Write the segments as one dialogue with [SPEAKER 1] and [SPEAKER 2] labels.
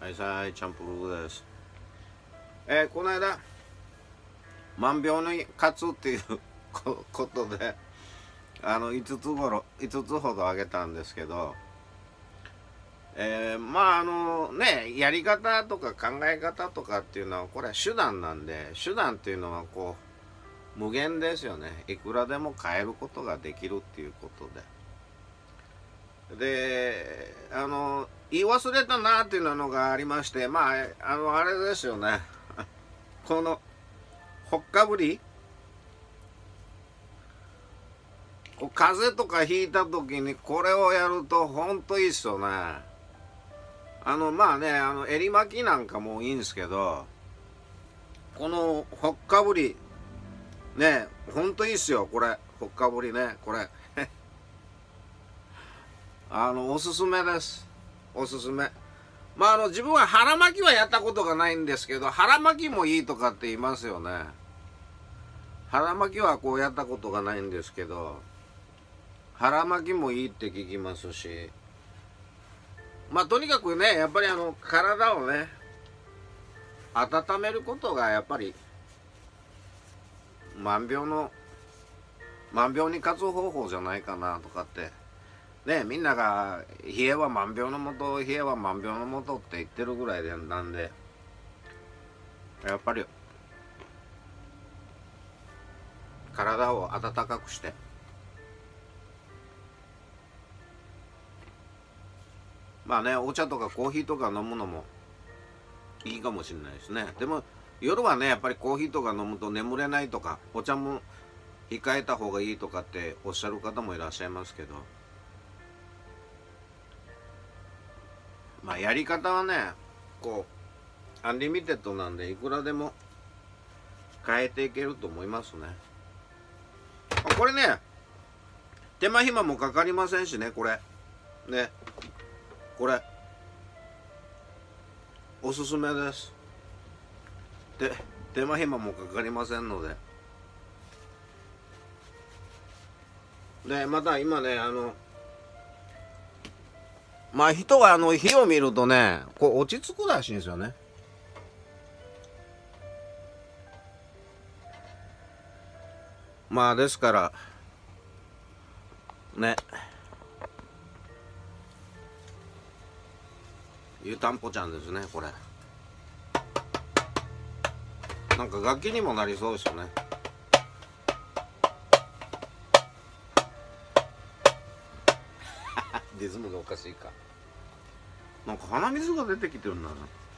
[SPEAKER 1] はいさい、チャンプルーです。この間、万病に勝つっていうことで、5つほどあげたんですけど、やり方とか考え方とかっていうのは、これは手段なんで、手段っていうのは無限ですよね。いくらでも変えることができるっていうことで。で、言い忘れたなっていうのがありまして、あれですよね。この、ほっかぶり風邪とかひいた時にこれをやるとほんといいっすよね。襟巻きなんかもいいんですけど、このほっかぶり、ね、ほんといいっすよ、これ。ほっかぶりね、これ。おすすめです。おすすめ。自分は腹巻きはやったことがないんですけど、腹巻きもいいとかって言いますよね。腹巻きはやったことがないんですけど、腹巻きもいいって聞きますし、とにかくね、やっぱり体をね、温めることがやっぱり、万病に勝つ方法じゃないかなとかって、ね、みんなが冷えは万病のもと、冷えは万病のもとって言ってるぐらいなんで、やっぱり体を温かくして、お茶とかコーヒーとか飲むのもいいかもしれないですね。でも夜はね、やっぱりコーヒーとか飲むと眠れないとか、お茶も控えた方がいいとかっておっしゃる方もいらっしゃいますけど、やり方はね、アンリミテッドなんで、いくらでも変えていけると思いますね。これね、手間暇もかかりませんしね、これね、これおすすめです。手間暇もかかりませんので。でまた今ね、人が火を見るとね、落ち着くらしいんですよね。ですからね、湯たんぽちゃんですね、これ。なんか楽器にもなりそうですよね。リズムがおかしいか。なんか鼻水が出てきてるんだな。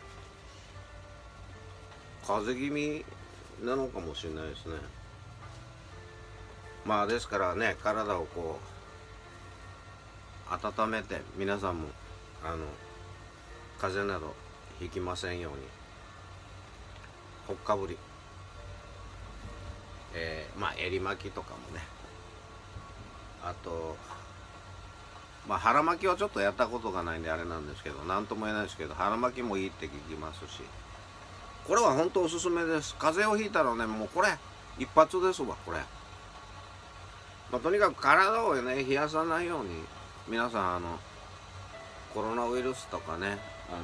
[SPEAKER 1] 風邪気味なのかもしれないですね。ですからね、体を温めて、皆さんも風邪などひきませんように、ほっかぶり、襟巻きとかもね、あと腹巻きはちょっとやったことがないんであれなんですけど、何とも言えないですけど、腹巻きもいいって聞きますし、これは本当おすすめです。風邪をひいたらね、もうこれ一発ですわ、これ。とにかく体をね、冷やさないように、皆さんコロナウイルスとかね、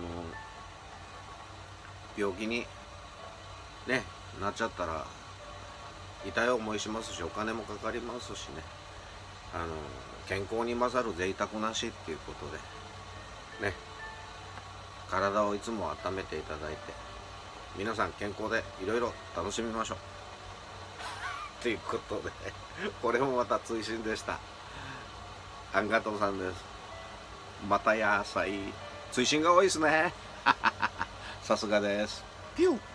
[SPEAKER 1] 病気にねなっちゃったら痛い思いしますし、お金もかかりますしね、健康に勝る贅沢なしっていうことでね、体をいつも温めていただいて、皆さん健康でいろいろ楽しみましょうということで、これもまた追伸でした。あんがとうさんです。またやさい。追伸が多いですね。さすがです。ピュー。